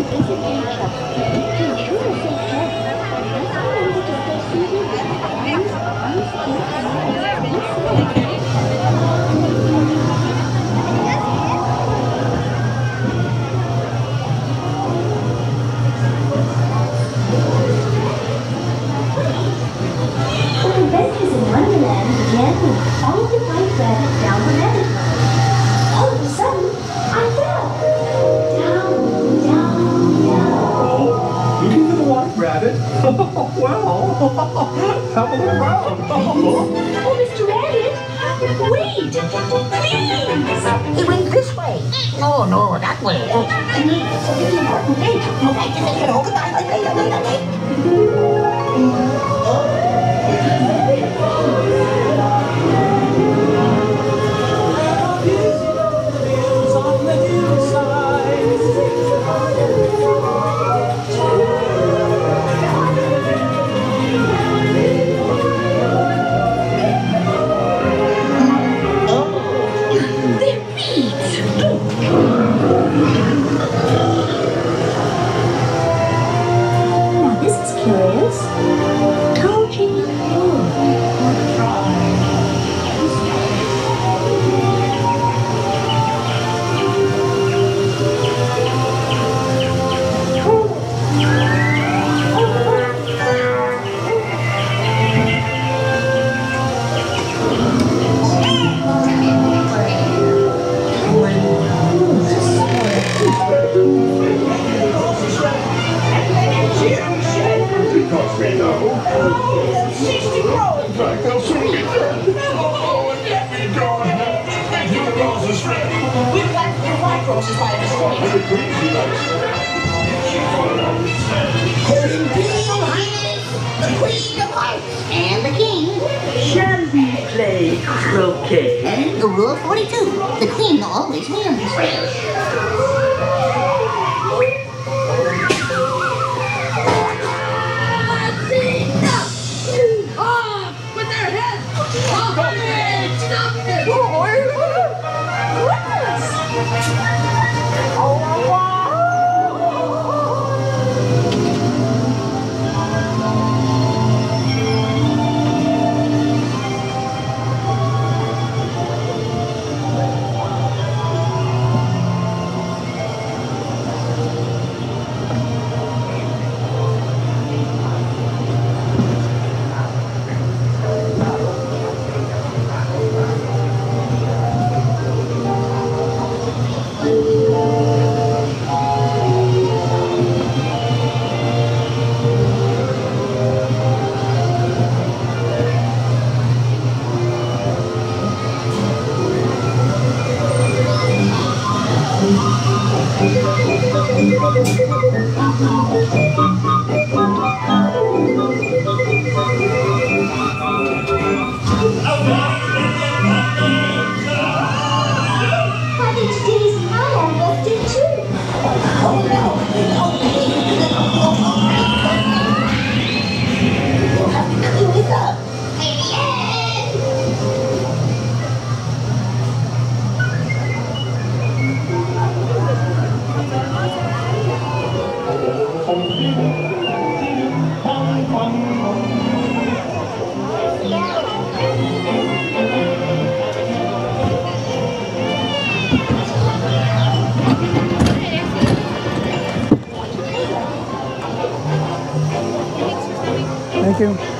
Adventures in Wonderland began with following the white rabbit down the rabbit hole. All of a sudden, I fell. Down, down, down. Looking for the white rabbit? Well, have a look around. Oh, Mr. Rabbit, wait, please. He went this way. Oh, no, that way. Now this is curious. Tulgey. Because we know. 60 crowns. Right, they'll soon be dead. Oh, and let me go ahead. Thank you, the roses ready. We planted the white roses by mistake. The green she likes. Her Imperial Highness, the Queen of Hearts, and the King. Shall we play croquet? The rule 42, the Queen always wins. With their heads! Stop it! Stop it! Happy today's my unbirthday too. We'll have to clean this up. Thank you.